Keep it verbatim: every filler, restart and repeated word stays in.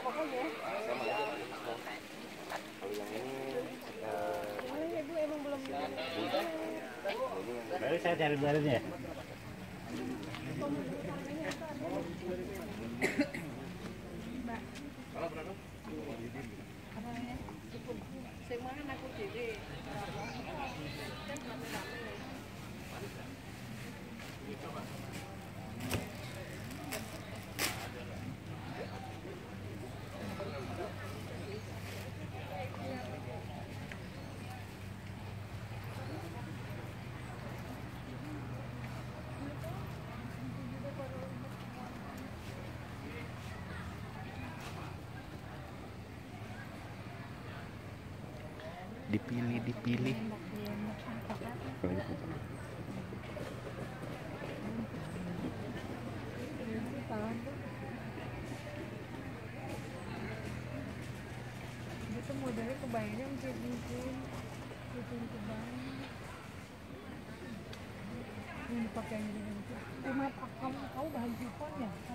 pokoknya. Sama aja. Kalau yang ini Boleh ya Bu, emang belum. Baru saya cari barunya. kalau berapa? Sing mangan aku dhewe. Dipilih, dipilih. Itu modelnya kebayangnya mungkin mungkin mungkin kebayang ini pakai ini cuma kamu tahu bahan chiffon ya.